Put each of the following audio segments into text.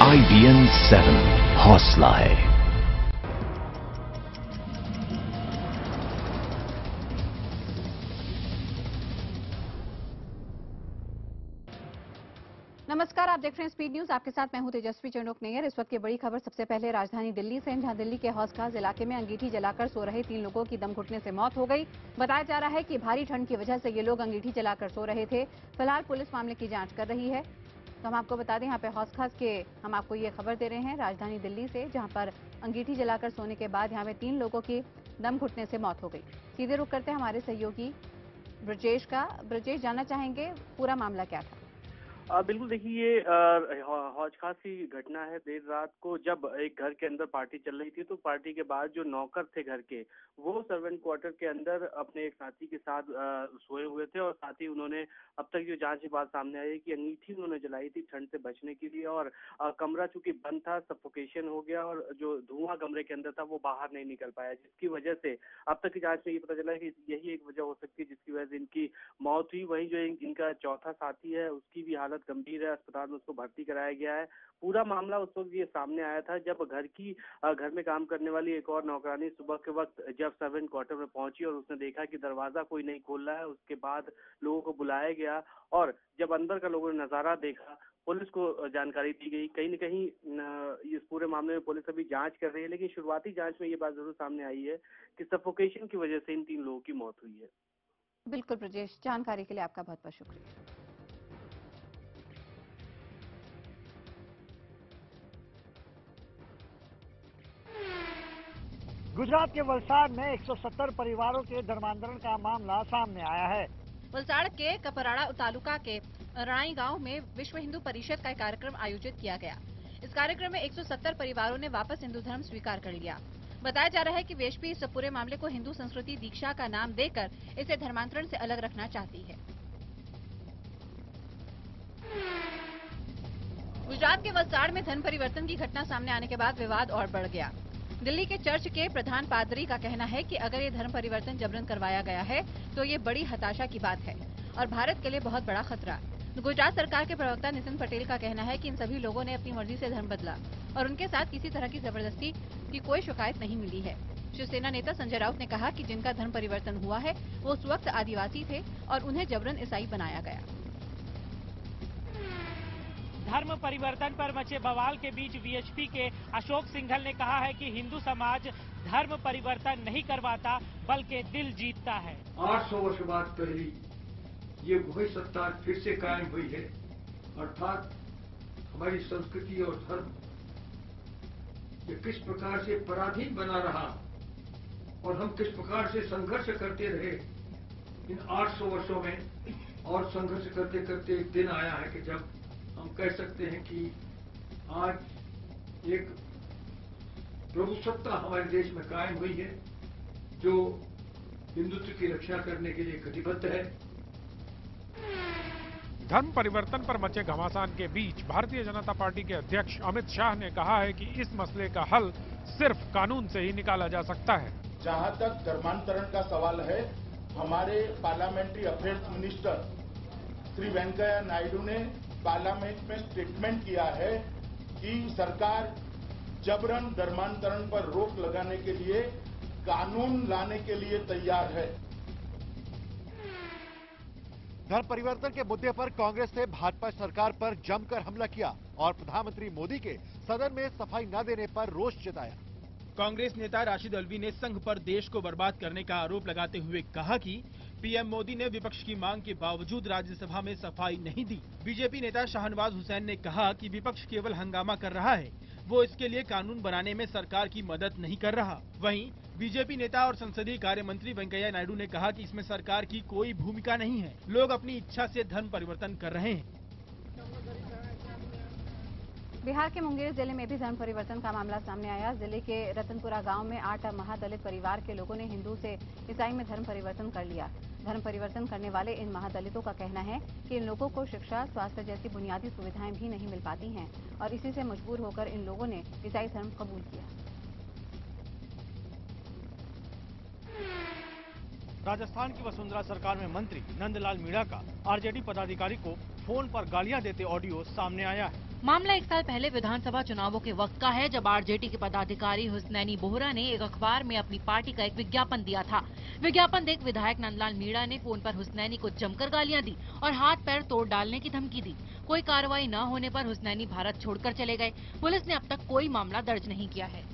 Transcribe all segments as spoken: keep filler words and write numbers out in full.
आई B N seven हौसला है। नमस्कार, आप देख रहे हैं स्पीड न्यूज। आपके साथ मैं हूं तेजस्वी चंडोक नैयर। इस वक्त की बड़ी खबर सबसे पहले राजधानी दिल्ली से, जहां दिल्ली के हौस खास इलाके में अंगीठी जलाकर सो रहे तीन लोगों की दम घुटने से मौत हो गई। बताया जा रहा है कि भारी ठंड की वजह से ये लोग अंगीठी जलाकर सो रहे थे। फिलहाल पुलिस मामले की जांच कर रही है। तो हम आपको बता दें, यहाँ पे हौस खास के हम आपको ये खबर दे रहे हैं राजधानी दिल्ली से, जहाँ पर अंगीठी जलाकर सोने के बाद यहाँ पे तीन लोगों की दम घुटने से मौत हो गई। सीधे रुख करते हैं हमारे सहयोगी ब्रजेश का। ब्रजेश, जानना चाहेंगे पूरा मामला क्या था? आ, बिल्कुल देखिए, ये हौज खास की घटना है। देर रात को जब एक घर के अंदर पार्टी चल रही थी, तो पार्टी के बाद जो नौकर थे घर के, वो सर्वेंट क्वार्टर के अंदर अपने एक साथी के साथ आ, सोए हुए थे। और साथ ही उन्होंने, अब तक जो जांच की बात सामने आई है कि अंगीठी उन्होंने जलाई थी ठंड से बचने के लिए। और आ, कमरा चूंकि बंद था, सफोकेशन हो गया और जो धुआं कमरे के अंदर था वो बाहर नहीं निकल पाया, जिसकी वजह से अब तक की जांच में ये पता चला कि यही एक वजह हो सकती है जिसकी वजह से इनकी मौत हुई। वहीं जो इनका चौथा साथी है, उसकी भी हालत गंभीर है, अस्पताल में उसको भर्ती कराया गया है। पूरा मामला उस वक्त ये सामने आया था जब घर की घर में काम करने वाली एक और नौकरानी सुबह के वक्त जब सर्वेंट क्वार्टर में पहुंची और उसने देखा कि दरवाजा कोई नहीं खोल रहा है। उसके बाद लोगों को बुलाया गया और जब अंदर का लोगों ने नजारा देखा, पुलिस को जानकारी दी गई। कहीं न कहीं इस पूरे मामले में पुलिस अभी जांच कर रही है, लेकिन शुरुआती जांच में ये बात जरूर सामने आई है कि सफोकेशन की वजह से इन तीन लोगों की मौत हुई है। बिल्कुल ब्रजेश, जानकारी के लिए आपका बहुत बहुत शुक्रिया। गुजरात के वलसाड में एक सौ सत्तर परिवारों के धर्मांतरण का मामला सामने आया है। वलसाड के कपराड़ा तालुका के राई गांव में विश्व हिंदू परिषद का कार्यक्रम आयोजित किया गया। इस कार्यक्रम में एक सौ सत्तर परिवारों ने वापस हिंदू धर्म स्वीकार कर लिया। बताया जा रहा है कि वीएचपी इस पूरे मामले को हिंदू संस्कृति दीक्षा का नाम देकर इसे धर्मांतरण से अलग रखना चाहती है। गुजरात के वलसाड में धर्म परिवर्तन की घटना सामने आने के बाद विवाद और बढ़ गया। दिल्ली के चर्च के प्रधान पादरी का कहना है कि अगर ये धर्म परिवर्तन जबरन करवाया गया है तो ये बड़ी हताशा की बात है और भारत के लिए बहुत बड़ा खतरा। गुजरात सरकार के प्रवक्ता नितिन पटेल का कहना है कि इन सभी लोगों ने अपनी मर्जी से धर्म बदला और उनके साथ किसी तरह की जबरदस्ती की कोई शिकायत नहीं मिली है। शिवसेना नेता संजय राउत ने कहा कि जिनका धर्म परिवर्तन हुआ है वो उस वक्त आदिवासी थे और उन्हें जबरन ईसाई बनाया गया। धर्म परिवर्तन पर मचे बवाल के बीच वीएचपी के अशोक सिंघल ने कहा है कि हिंदू समाज धर्म परिवर्तन नहीं करवाता बल्कि दिल जीतता है। आठ सौ वर्ष बाद पहली ये वही सत्ता फिर से कायम हुई है, अर्थात हमारी संस्कृति और धर्म ये किस प्रकार से पराधीन बना रहा और हम किस प्रकार से संघर्ष करते रहे इन आठ सौ वर्षों में, और संघर्ष करते करते एक दिन आया है कि जब हम कह सकते हैं कि आज एक प्रभु सत्ता हमारे देश में कायम हुई है जो हिंदुत्व की रक्षा करने के लिए कटिबद्ध है। धर्म परिवर्तन पर मचे घमासान के बीच भारतीय जनता पार्टी के अध्यक्ष अमित शाह ने कहा है कि इस मसले का हल सिर्फ कानून से ही निकाला जा सकता है। जहां तक धर्मांतरण का सवाल है, हमारे parliamentary affairs minister Shri Venkaiah Naidu ने पार्लियामेंट में स्टेटमेंट किया है कि सरकार जबरन धर्मांतरण पर रोक लगाने के लिए कानून लाने के लिए तैयार है। धर्म परिवर्तन के मुद्दे पर कांग्रेस ने भाजपा सरकार पर जमकर हमला किया और प्रधानमंत्री मोदी के सदन में सफाई न देने पर रोष जताया। कांग्रेस नेता राशिद अल्वी ने संघ पर देश को बर्बाद करने का आरोप लगाते हुए कहा कि पीएम मोदी ने विपक्ष की मांग के बावजूद राज्यसभा में सफाई नहीं दी। बीजेपी नेता शाहनवाज हुसैन ने कहा कि विपक्ष केवल हंगामा कर रहा है, वो इसके लिए कानून बनाने में सरकार की मदद नहीं कर रहा। वहीं बीजेपी नेता और संसदीय कार्य मंत्री वेंकैया नायडू ने कहा कि इसमें सरकार की कोई भूमिका नहीं है, लोग अपनी इच्छा से धर्म परिवर्तन कर रहे हैं। बिहार के मुंगेर जिले में भी धर्म परिवर्तन का मामला सामने आया। जिले के रतनपुरा गांव में आठ महादलित परिवार के लोगों ने हिंदू से ईसाई में धर्म परिवर्तन कर लिया। धर्म परिवर्तन करने वाले इन महादलितों का कहना है कि इन लोगों को शिक्षा, स्वास्थ्य जैसी बुनियादी सुविधाएं भी नहीं मिल पाती हैं और इसी से मजबूर होकर इन लोगों ने ईसाई धर्म कबूल किया। राजस्थान की वसुंधरा सरकार में मंत्री नंदलाल मीणा का आरजेडी पदाधिकारी को फोन पर गालियां देते ऑडियो सामने आया है। मामला एक साल पहले विधानसभा चुनावों के वक्त का है, जब आरजेडी के पदाधिकारी हुसनैनी बोहरा ने एक अखबार में अपनी पार्टी का एक विज्ञापन दिया था। विज्ञापन देख विधायक नंदलाल मीणा ने फोन पर हुसनैनी को जमकर गालियां दी और हाथ पैर तोड़ डालने की धमकी दी। कोई कार्रवाई न होने पर हुसनैनी भारत छोड़कर चले गए। पुलिस ने अब तक कोई मामला दर्ज नहीं किया है।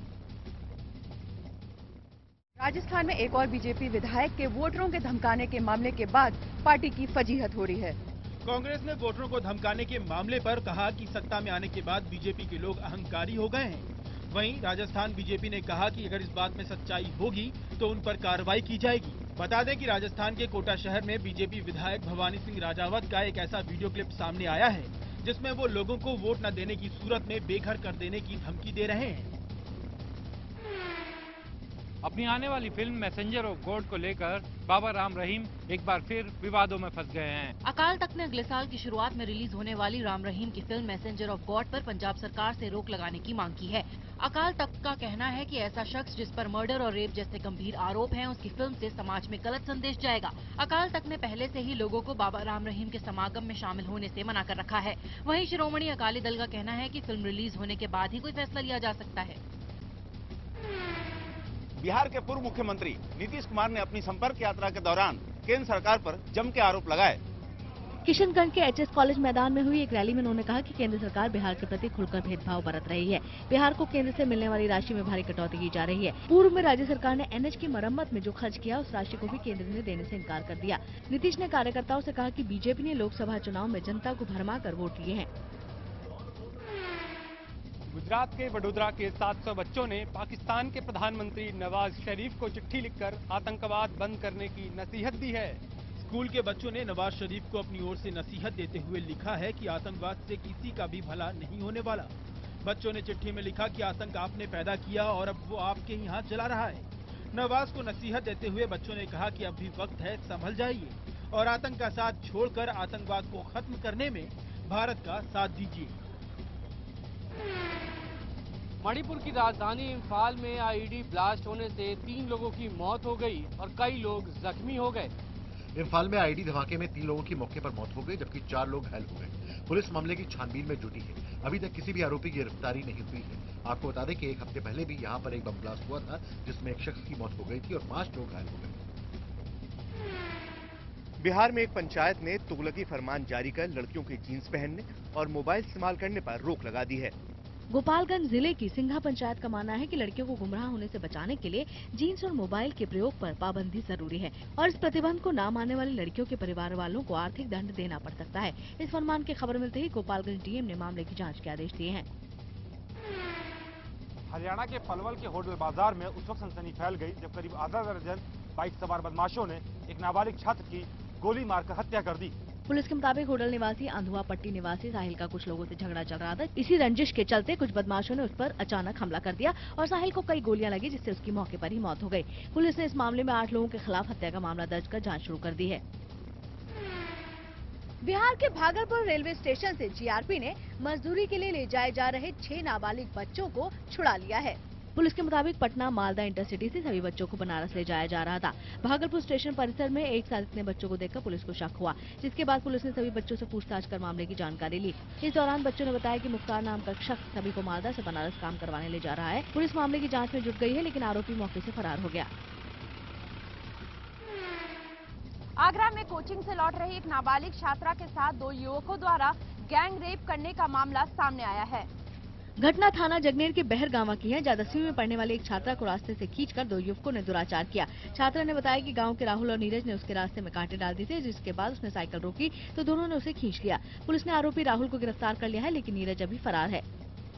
राजस्थान में एक और बीजेपी विधायक के वोटरों के धमकाने के मामले के बाद पार्टी की फजीहत हो रही है। कांग्रेस ने वोटरों को धमकाने के मामले पर कहा कि सत्ता में आने के बाद बीजेपी के लोग अहंकारी हो गए हैं। वहीं राजस्थान बीजेपी ने कहा कि अगर इस बात में सच्चाई होगी तो उन पर कार्रवाई की जाएगी। बता दें कि राजस्थान के कोटा शहर में बीजेपी विधायक भवानी सिंह राजावत का एक ऐसा वीडियो क्लिप सामने आया है जिसमें वो लोगों को वोट न देने की सूरत में बेघर कर देने की धमकी दे रहे हैं। अपनी आने वाली फिल्म मैसेंजर ऑफ गॉड को लेकर बाबा राम रहीम एक बार फिर विवादों में फंस गए हैं। अकाल तख्त ने अगले साल की शुरुआत में रिलीज होने वाली राम रहीम की फिल्म मैसेंजर ऑफ गॉड पर पंजाब सरकार से रोक लगाने की मांग की है। अकाल तख्त का कहना है कि ऐसा शख्स जिस पर मर्डर और रेप जैसे गंभीर आरोप हैं, उसकी फिल्म से समाज में गलत संदेश जाएगा। अकाल तख्त ने पहले से ही लोगों को बाबा राम रहीम के समागम में शामिल होने से मना कर रखा है। वहीं शिरोमणि अकाली दल का कहना है कि फिल्म रिलीज होने के बाद ही कोई फैसला लिया जा सकता है। बिहार के पूर्व मुख्यमंत्री नीतीश कुमार ने अपनी संपर्क यात्रा के दौरान केंद्र सरकार पर जम के आरोप लगाए। किशनगंज के एचएस कॉलेज मैदान में हुई एक रैली में उन्होंने कहा कि केंद्र सरकार बिहार के प्रति खुलकर भेदभाव बरत रही है। बिहार को केंद्र से मिलने वाली राशि में भारी कटौती की जा रही है। पूर्व में राज्य सरकार ने एनएच की मरम्मत में जो खर्च किया उस राशि को भी केंद्र ने देने से इनकार कर दिया। नीतीश ने कार्यकर्ताओं से कहा कि बीजेपी ने लोकसभा चुनाव में जनता को भरमा कर वोट लिए हैं। गुजरात के वडोदरा के सात सौ बच्चों ने पाकिस्तान के प्रधानमंत्री नवाज शरीफ को चिट्ठी लिखकर आतंकवाद बंद करने की नसीहत दी है। स्कूल के बच्चों ने नवाज शरीफ को अपनी ओर से नसीहत देते हुए लिखा है कि आतंकवाद से किसी का भी भला नहीं होने वाला। बच्चों ने चिट्ठी में लिखा कि आतंक आपने पैदा किया और अब वो आपके ही हाथ जला रहा है। नवाज को नसीहत देते हुए बच्चों ने कहा कि अब भी वक्त है, संभल जाइए और आतंक का साथ छोड़कर आतंकवाद को खत्म करने में भारत का साथ दीजिए। मणिपुर की राजधानी इम्फाल में आईईडी ब्लास्ट होने से तीन लोगों की मौत हो गई और कई लोग जख्मी हो गए। इम्फाल में आईईडी धमाके में तीन लोगों की मौके पर मौत हो गई जबकि चार लोग घायल हो गए। पुलिस मामले की छानबीन में जुटी है। अभी तक किसी भी आरोपी की गिरफ्तारी नहीं हुई है। आपको बता दें कि एक हफ्ते पहले भी यहाँ पर एक बम ब्लास्ट हुआ था जिसमें एक शख्स की मौत हो गई थी और पांच लोग घायल हो गए। बिहार में एक पंचायत ने तुगलकी फरमान जारी कर लड़कियों के जीन्स पहनने और मोबाइल इस्तेमाल करने पर रोक लगा दी है। गोपालगंज जिले की सिंघा पंचायत का मानना है कि लड़कियों को गुमराह होने से बचाने के लिए जीन्स और मोबाइल के प्रयोग पर पाबंदी जरूरी है और इस प्रतिबंध को न मानने वाली लड़कियों के परिवार वालों को आर्थिक दंड देना पड़ सकता है। इस फरमान की खबर मिलते ही गोपालगंज डीएम ने मामले की जांच के आदेश दिए हैं। हरियाणा के पलवल के होटल बाजार में उस वक्त सनसनी फैल गई जब करीब आधा दर्जन बाइक सवार बदमाशों ने एक नाबालिग छात्र की गोली मारकर हत्या कर दी। पुलिस के मुताबिक होटल निवासी अंधुआ पट्टी निवासी साहिल का कुछ लोगों से झगड़ा चल रहा था। इसी रंजिश के चलते कुछ बदमाशों ने उस पर अचानक हमला कर दिया और साहिल को कई गोलियां लगी जिससे उसकी मौके पर ही मौत हो गई। पुलिस ने इस मामले में आठ लोगों के खिलाफ हत्या का मामला दर्ज कर जांच शुरू कर दी है। बिहार के भागलपुर रेलवे स्टेशन से जीआरपी ने मजदूरी के लिए ले जाए जा रहे छह नाबालिग बच्चों को छुड़ा लिया है। पुलिस के मुताबिक पटना मालदा इंटरसिटी से सभी बच्चों को बनारस ले जाया जा रहा था। भागलपुर स्टेशन परिसर में एक साथ इतने बच्चों को देखकर पुलिस को शक हुआ, जिसके बाद पुलिस ने सभी बच्चों से पूछताछ कर मामले की जानकारी ली। इस दौरान बच्चों ने बताया कि मुख्तार नाम का शख्स सभी को मालदा से बनारस काम करवाने ले जा रहा है। पुलिस मामले की जाँच में जुट गई है, लेकिन आरोपी मौके से फरार हो गया। आगरा में कोचिंग से लौट रही एक नाबालिग छात्रा के साथ दो युवकों द्वारा गैंग रेप करने का मामला सामने आया है। घटना थाना जगनेर के बहरगांवा की है, जहां दसवीं में पढ़ने वाली एक छात्रा को रास्ते से खींचकर दो युवकों ने दुराचार किया। छात्रा ने बताया कि गांव के राहुल और नीरज ने उसके रास्ते में कांटे डाल दिए थे, जिसके बाद उसने साइकिल रोकी तो दोनों ने उसे खींच लिया। पुलिस ने आरोपी राहुल को गिरफ्तार कर लिया है, लेकिन नीरज अभी फरार है।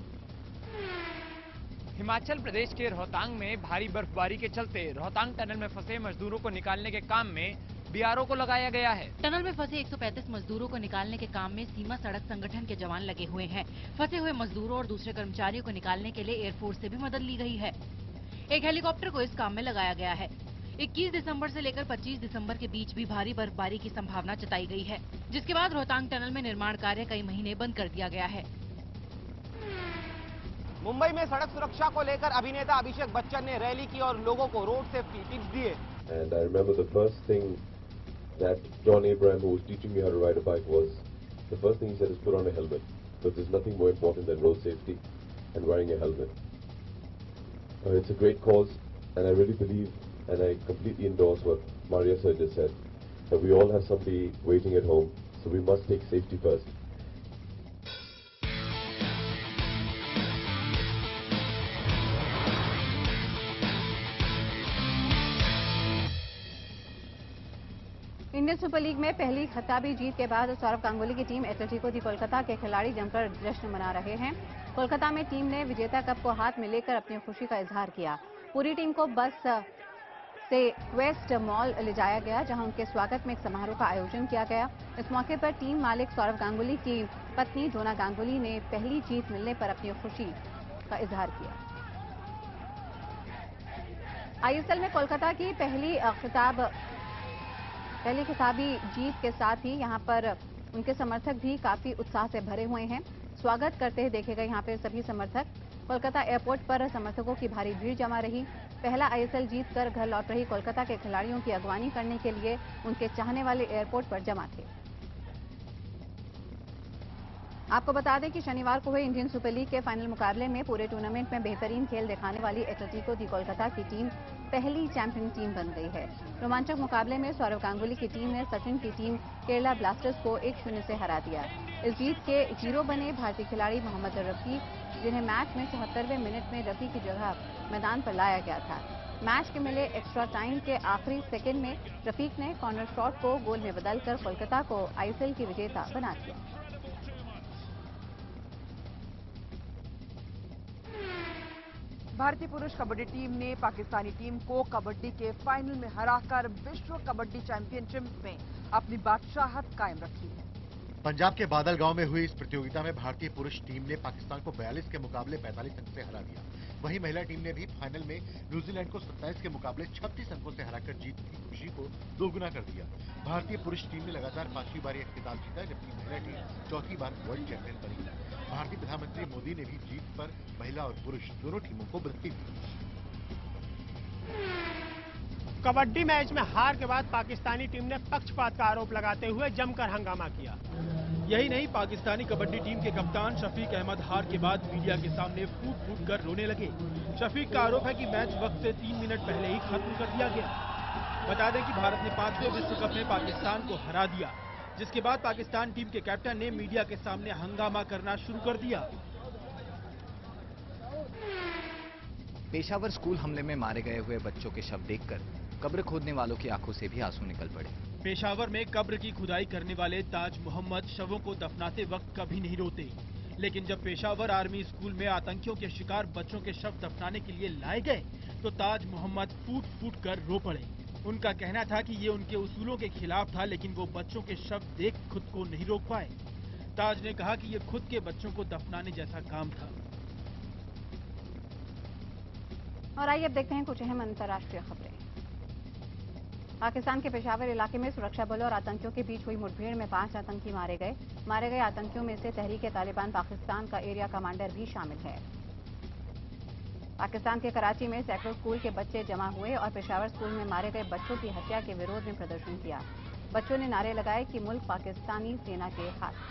हिमाचल प्रदेश के रोहतांग में भारी बर्फबारी के चलते रोहतांग टनल में फंसे मजदूरों को निकालने के काम में बीआरओ को लगाया गया है। टनल में फंसे एक सौ पैंतीस मजदूरों को निकालने के काम में सीमा सड़क संगठन के जवान लगे हुए हैं। फंसे हुए मजदूरों और दूसरे कर्मचारियों को निकालने के लिए एयरफोर्स से भी मदद ली गई है। एक हेलीकॉप्टर को इस काम में लगाया गया है। इक्कीस दिसंबर से लेकर पच्चीस दिसंबर के बीच भी भारी बर्फबारी की संभावना जताई गई है, जिसके बाद रोहतांग टनल में निर्माण कार्य कई महीने बंद कर दिया गया है। मुंबई में सड़क सुरक्षा को लेकर अभिनेता अभिषेक बच्चन ने रैली की और लोगों को रोड सेफ्टी टिप्स दिए। And I remember the first thing that John Abraham, who was teaching me how to ride a bike, was the first thing he said is put on a helmet. but there's nothing more important than road safety and wearing a helmet. Uh, it's a great cause, and I really believe, and I completely endorse what Maria sir just said, that we all have somebody waiting at home, so we must take safety first. Indian super league में पहली खिताबी जीत के बाद सौरव गांगुली की team Atletico दी कोलकाता के खिलाड़ी जमकर जश्न मना रहे हैं। कोलकाता में टीम ने विजेता कप को हाथ में लेकर अपनी खुशी का इजहार किया। पूरी टीम को बस से क्वेस्ट मॉल ले जाया गया, जहां उनके स्वागत में एक समारोह का आयोजन किया गया। इस मौके पर टीम मालिक सौरव गांगुली की पत्नी डोना गांगुली ने पहली जीत मिलने पर अपनी खुशी का इजहार किया। आईएसएल में कोलकाता की पहली खिताब पहली खिताबी जीत के साथ ही यहां पर उनके समर्थक भी काफी उत्साह से भरे हुए हैं। स्वागत करते देखे गए यहां पर सभी समर्थक। कोलकाता एयरपोर्ट पर समर्थकों की भारी भीड़ जमा रही। पहला आईएसएल जीतकर घर लौट रही कोलकाता के खिलाड़ियों की अगवानी करने के लिए उनके चाहने वाले एयरपोर्ट पर जमा थे। आपको बता दें कि शनिवार को हुए इंडियन सुपर लीग के फाइनल मुकाबले में पूरे टूर्नामेंट में बेहतरीन खेल दिखाने वाली एटलेटिको दी कोलकाता की टीम पहली चैंपियन टीम बन गई है। रोमांचक मुकाबले में सौरव गांगुली की टीम ने सचिन की टीम केरला ब्लास्टर्स को एक शून्य से हरा दिया। इस जीत के हीरो बने भारतीय खिलाड़ी मोहम्मद रफी, जिन्हें मैच में चौहत्तरवें मिनट में रफी की जगह मैदान पर लाया गया था। मैच के मिले एक्स्ट्रा टाइम के आखिरी सेकेंड में रफीक ने कॉर्नर शॉट को गोल में बदलकर कोलकाता को आईएसएल की विजेता बना दिया। भारतीय पुरुष कबड्डी टीम ने पाकिस्तानी टीम को कबड्डी के फाइनल में हराकर विश्व कबड्डी चैंपियनशिप में अपनी बादशाहत कायम रखी। पंजाब के बादल गांव में हुई इस प्रतियोगिता में भारतीय पुरुष टीम ने पाकिस्तान को बयालीस के मुकाबले पैंतालीस अंक से हरा दिया। वहीं महिला टीम ने भी फाइनल में न्यूजीलैंड को सत्ताईस के मुकाबले छत्तीस अंकों से हराकर जीत की खुशी को दोगुना कर दिया। भारतीय पुरुष टीम ने लगातार पांचवी बार यह खिताब जीता, जबकि महिला टीम चौथी बार वर्ल्ड चैंपियन बनी। भारतीय प्रधानमंत्री मोदी ने भी जीत पर महिला और पुरुष दोनों टीमों को बधाई दी। कबड्डी मैच में हार के बाद पाकिस्तानी टीम ने पक्षपात का आरोप लगाते हुए जमकर हंगामा किया। यही नहीं, पाकिस्तानी कबड्डी टीम के कप्तान शफीक अहमद हार के बाद मीडिया के सामने फूट फूट कर रोने लगे। शफीक का आरोप है कि मैच वक्त से तीन मिनट पहले ही खत्म कर दिया गया। बता दें कि भारत ने पांचवें विश्व कप में पाकिस्तान को हरा दिया, जिसके बाद पाकिस्तान टीम के कैप्टन ने मीडिया के सामने हंगामा करना शुरू कर दिया। पेशावर स्कूल हमले में मारे गए हुए बच्चों के शव देखकर कब्र खोदने वालों की आंखों से भी आंसू निकल पड़े। पेशावर में कब्र की खुदाई करने वाले ताज मोहम्मद शवों को दफनाते वक्त कभी नहीं रोते, लेकिन जब पेशावर आर्मी स्कूल में आतंकियों के शिकार बच्चों के शव दफनाने के लिए लाए गए तो ताज मोहम्मद फूट फूट कर रो पड़े। उनका कहना था कि ये उनके उसूलों के खिलाफ था, लेकिन वो बच्चों के शव देख खुद को नहीं रोक पाए। ताज ने कहा कि ये खुद के बच्चों को दफनाने जैसा काम था। और आइए अब देखते हैं कुछ अहम अंतर्राष्ट्रीय खबरें। पाकिस्तान के पेशावर इलाके में सुरक्षा बलों और आतंकियों के बीच हुई मुठभेड़ में पांच आतंकी मारे गए। मारे गए आतंकियों में से तहरीक-ए-तालिबान पाकिस्तान का एरिया कमांडर भी शामिल है। पाकिस्तान के कराची में सैकड़ों स्कूल के बच्चे जमा हुए और पेशावर स्कूल में मारे गए बच्चों की हत्या के विरोध में प्रदर्शन किया। बच्चों ने नारे लगाए कि मुल्क पाकिस्तानी सेना के हाथ।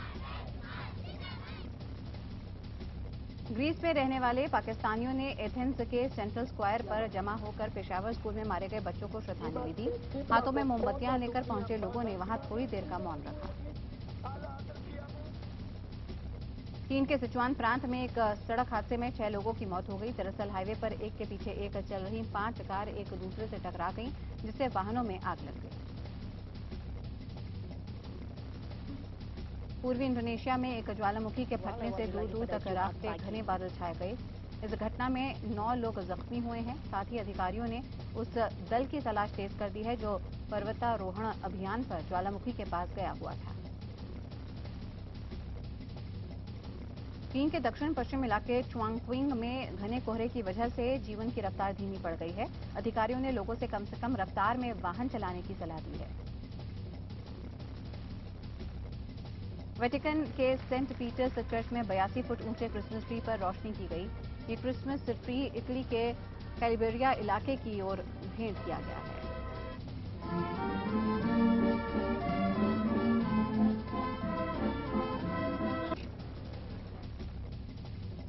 ग्रीस में रहने वाले पाकिस्तानियों ने एथेंस के सेंट्रल स्क्वायर पर जमा होकर पेशावर स्कूल में मारे गए बच्चों को श्रद्धांजलि दी। हाथों में मोमबत्तियां लेकर पहुंचे लोगों ने वहां थोड़ी देर का मौन रखा। चीन के सिचुआन प्रांत में एक सड़क हादसे में छह लोगों की मौत हो गई। दरअसल हाईवे पर एक के पीछे एक चल रही पांच कार एक दूसरे से टकरा गईं, जिससे वाहनों में आग लग गई। पूर्वी इंडोनेशिया में एक ज्वालामुखी के फटने से दूर दूर तक रास्ते घने बादल छाए गए। इस घटना में नौ लोग जख्मी हुए हैं। साथ ही अधिकारियों ने उस दल की तलाश तेज कर दी है जो पर्वतारोहण अभियान पर ज्वालामुखी के पास गया हुआ था। चीन के दक्षिण पश्चिम इलाके चुआंगक्विंग में घने कोहरे की वजह से जीवन की रफ्तार धीमी पड़ गई है। अधिकारियों ने लोगों से कम से कम रफ्तार में वाहन चलाने की सलाह दी है। वेटिकन के सेंट पीटर्स चर्च में बयासी फुट ऊंचे क्रिसमस ट्री पर रोशनी की गई। ये क्रिसमस ट्री इटली के कैलिबेरिया इलाके की ओर भेंट किया गया है।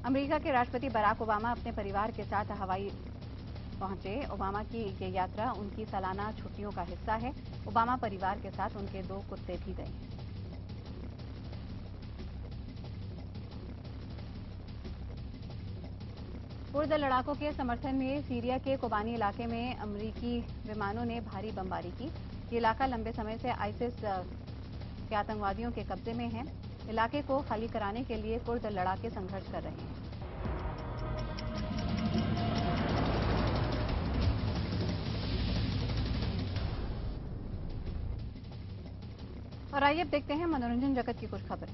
अमेरिका के राष्ट्रपति बराक ओबामा अपने परिवार के साथ हवाई पहुंचे। ओबामा की ये यात्रा उनकी सालाना छुट्टियों का हिस्सा है। ओबामा परिवार के साथ उनके दो कुत्ते भी गए हैं। कुर्द लड़ाकों के समर्थन में सीरिया के कोबानी इलाके में अमेरिकी विमानों ने भारी बमबारी की। ये इलाका लंबे समय से आईसिस के आतंकवादियों के कब्जे में है। इलाके को खाली कराने के लिए कुर्द लड़ाके संघर्ष कर रहे हैं। और आइए अब देखते हैं मनोरंजन जगत की कुछ खबरें।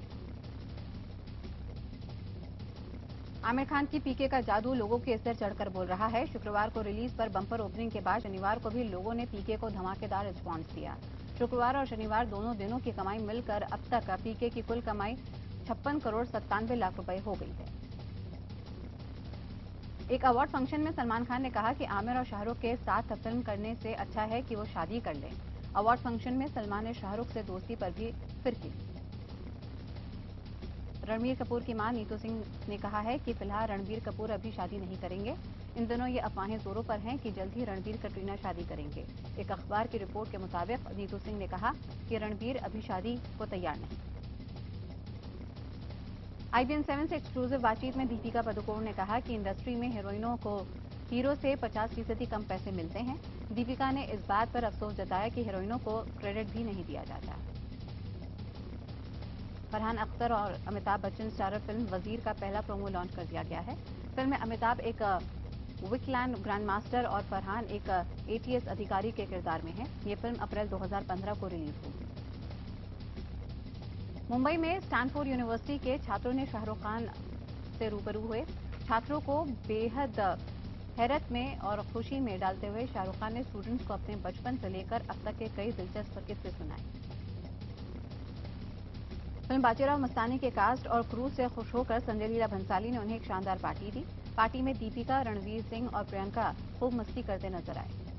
आमिर खान की पीके का जादू लोगों के सिर चढ़कर बोल रहा है। शुक्रवार को रिलीज पर बम्पर ओपनिंग के बाद शनिवार को भी लोगों ने पीके को धमाकेदार रिस्पांस दिया। शुक्रवार और शनिवार दोनों दिनों की कमाई मिलकर अब तक पीके की कुल कमाई छप्पन करोड़ सत्तानवे लाख रुपए हो गई है। एक अवार्ड फंक्शन में सलमान खान ने कहा कि आमिर और शाहरुख के साथ फिल्म करने से अच्छा है कि वो शादी कर लें। अवार्ड फंक्शन में सलमान ने शाहरुख से दोस्ती पर भी फिरकी ली। रणबीर कपूर की मां नीतू सिंह ने कहा है कि फिलहाल रणबीर कपूर अभी शादी नहीं करेंगे। इन दिनों ये अफवाहें जोरों पर हैं कि जल्द ही रणबीर कटरीना शादी करेंगे। एक अखबार की रिपोर्ट के मुताबिक नीतू सिंह ने कहा कि रणबीर अभी शादी को तैयार नहीं। आईबीएन सेवन से एक्सक्लूसिव बातचीत में दीपिका पादुकोण ने कहा कि इंडस्ट्री में हीरोइनों को हीरो से पचास फीसदी कम पैसे मिलते हैं। दीपिका ने इस बात पर अफसोस जताया कि हीरोइनों को क्रेडिट भी नहीं दिया जाता। फरहान अख्तर और अमिताभ बच्चन स्टारर फिल्म वजीर का पहला प्रोमो लॉन्च कर दिया गया है। फिल्म में अमिताभ एक विकलैंड ग्रैंडमास्टर और फरहान एक एटीएस अधिकारी के किरदार में है। ये फिल्म अप्रैल दो हज़ार पंद्रह को रिलीज होगी। मुंबई में स्टैनफोर्ड यूनिवर्सिटी के छात्रों ने शाहरुख खान से रूबरू हुए। छात्रों को बेहद हैरत में और खुशी में डालते हुए शाहरुख खान ने स्टूडेंट्स को अपने बचपन से लेकर अब तक के कई दिलचस्प किस्से सुनाए। फिल्म बाजीराव मस्तानी के कास्ट और क्रू से खुश होकर संजय लीला भंसाली ने उन्हें एक शानदार पार्टी दी। पार्टी में दीपिका, रणवीर सिंह और प्रियंका खूब मस्ती करते नजर आए।